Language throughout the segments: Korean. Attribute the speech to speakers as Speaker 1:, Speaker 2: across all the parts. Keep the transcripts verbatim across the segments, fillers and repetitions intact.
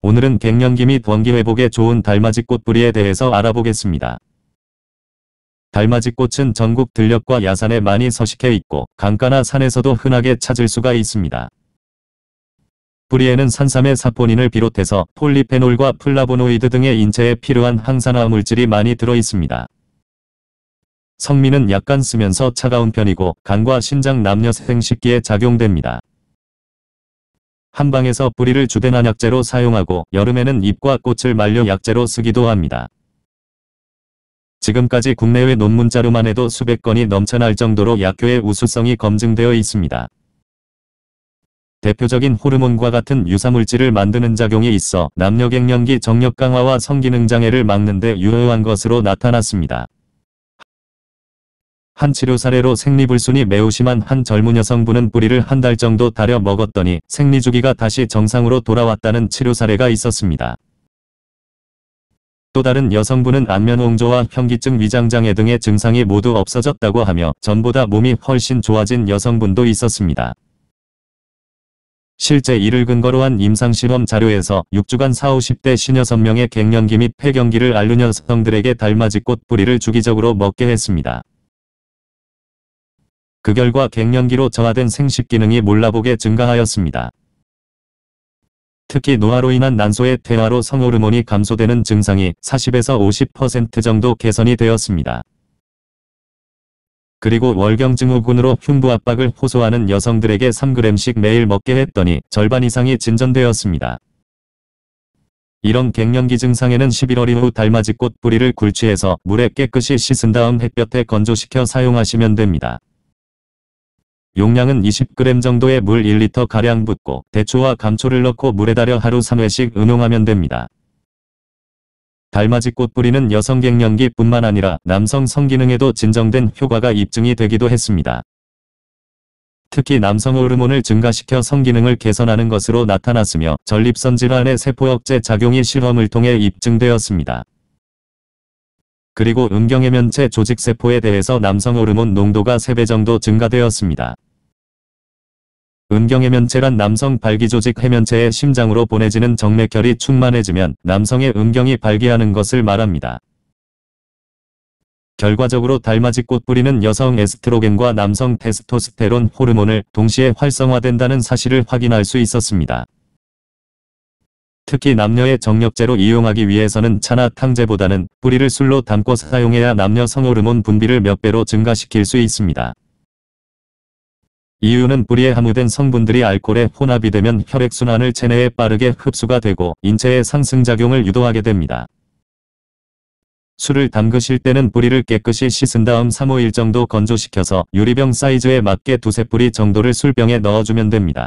Speaker 1: 오늘은 갱년기 및 원기회복에 좋은 달맞이꽃 뿌리에 대해서 알아보겠습니다. 달맞이꽃은 전국 들녘과 야산에 많이 서식해 있고 강가나 산에서도 흔하게 찾을 수가 있습니다. 뿌리에는 산삼의 사포닌을 비롯해서 폴리페놀과 플라보노이드 등의 인체에 필요한 항산화 물질이 많이 들어 있습니다. 성미는 약간 쓰면서 차가운 편이고 간과 신장 남녀 생식기에 작용됩니다. 한방에서 뿌리를 주된 한약재로 사용하고 여름에는 잎과 꽃을 말려 약재로 쓰기도 합니다. 지금까지 국내외 논문자료만 해도 수백 건이 넘쳐날 정도로 약효의 우수성이 검증되어 있습니다. 대표적인 호르몬과 같은 유사물질을 만드는 작용이 있어 남녀 갱년기 정력 강화와 성기능 장애를 막는 데 유효한 것으로 나타났습니다. 한 치료 사례로 생리불순이 매우 심한 한 젊은 여성분은 뿌리를 한 달 정도 달여 먹었더니 생리주기가 다시 정상으로 돌아왔다는 치료 사례가 있었습니다. 또 다른 여성분은 안면홍조와 현기증 위장장애 등의 증상이 모두 없어졌다고 하며 전보다 몸이 훨씬 좋아진 여성분도 있었습니다. 실제 이를 근거로 한 임상실험 자료에서 육 주간 사오십 대 쉰여섯 명의 갱년기 및 폐경기를 앓는 여성들에게 달맞이꽃 뿌리를 주기적으로 먹게 했습니다. 그 결과 갱년기로 저하된 생식기능이 몰라보게 증가하였습니다. 특히 노화로 인한 난소의 퇴화로 성호르몬이 감소되는 증상이 사십에서 오십 퍼센트 정도 개선이 되었습니다. 그리고 월경증후군으로 흉부 압박을 호소하는 여성들에게 삼 그램씩 매일 먹게 했더니 절반 이상이 진전되었습니다. 이런 갱년기 증상에는 십일월 이후 달맞이꽃 뿌리를 굴취해서 물에 깨끗이 씻은 다음 햇볕에 건조시켜 사용하시면 됩니다. 용량은 이십 그램 정도의 물 일 리터 가량 붓고 대추와 감초를 넣고 물에 달여 하루 삼 회씩 응용하면 됩니다. 달맞이꽃 뿌리는 여성 갱년기뿐만 아니라 남성 성기능에도 진정된 효과가 입증이 되기도 했습니다. 특히 남성 호르몬을 증가시켜 성기능을 개선하는 것으로 나타났으며 전립선 질환의 세포 억제 작용이 실험을 통해 입증되었습니다. 그리고 음경해면체 조직세포에 대해서 남성 호르몬 농도가 세 배 정도 증가되었습니다. 음경해면체란 남성 발기조직 해면체의 심장으로 보내지는 정맥혈이 충만해지면 남성의 음경이 발기하는 것을 말합니다. 결과적으로 달맞이꽃 뿌리는 여성 에스트로겐과 남성 테스토스테론 호르몬을 동시에 활성화된다는 사실을 확인할 수 있었습니다. 특히 남녀의 정력제로 이용하기 위해서는 차나 탕제보다는 뿌리를 술로 담고 사용해야 남녀 성호르몬 분비를 몇 배로 증가시킬 수 있습니다. 이유는 뿌리에 함유된 성분들이 알코올에 혼합이 되면 혈액순환을 체내에 빠르게 흡수가 되고 인체의 상승작용을 유도하게 됩니다. 술을 담그실 때는 뿌리를 깨끗이 씻은 다음 삼 오 일 정도 건조시켜서 유리병 사이즈에 맞게 두세 뿌리 정도를 술병에 넣어주면 됩니다.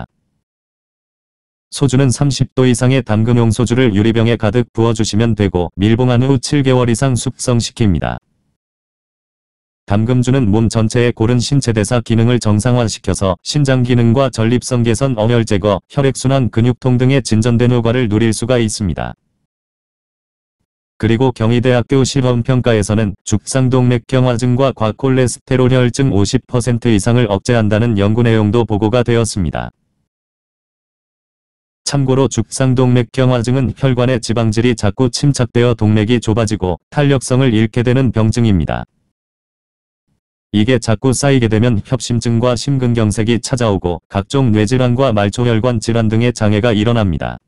Speaker 1: 소주는 삼십 도 이상의 담금용 소주를 유리병에 가득 부어주시면 되고 밀봉한 후 칠 개월 이상 숙성시킵니다. 담금주는 몸 전체의 고른 신체대사 기능을 정상화시켜서 신장 기능과 전립선 개선, 어혈 제거, 혈액순환, 근육통 등의 진전된 효과를 누릴 수가 있습니다. 그리고 경희대학교 실험평가에서는 죽상동맥경화증과 과콜레스테롤 혈증 오십 퍼센트 이상을 억제한다는 연구 내용도 보고가 되었습니다. 참고로 죽상동맥경화증은 혈관의 지방질이 자꾸 침착되어 동맥이 좁아지고 탄력성을 잃게 되는 병증입니다. 이게 자꾸 쌓이게 되면 협심증과 심근경색이 찾아오고 각종 뇌질환과 말초혈관 질환 등의 장애가 일어납니다.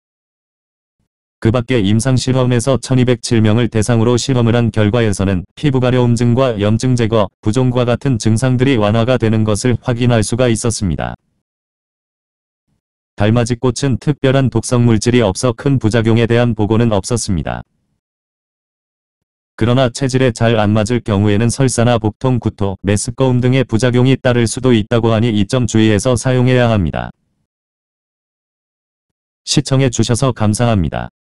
Speaker 1: 그 밖에 임상실험에서 천이백칠 명을 대상으로 실험을 한 결과에서는 피부가려움증과 염증 제거, 부종과 같은 증상들이 완화가 되는 것을 확인할 수가 있었습니다. 달맞이꽃은 특별한 독성 물질이 없어 큰 부작용에 대한 보고는 없었습니다. 그러나 체질에 잘 안 맞을 경우에는 설사나 복통, 구토, 메스꺼움 등의 부작용이 따를 수도 있다고 하니 이 점 주의해서 사용해야 합니다. 시청해 주셔서 감사합니다.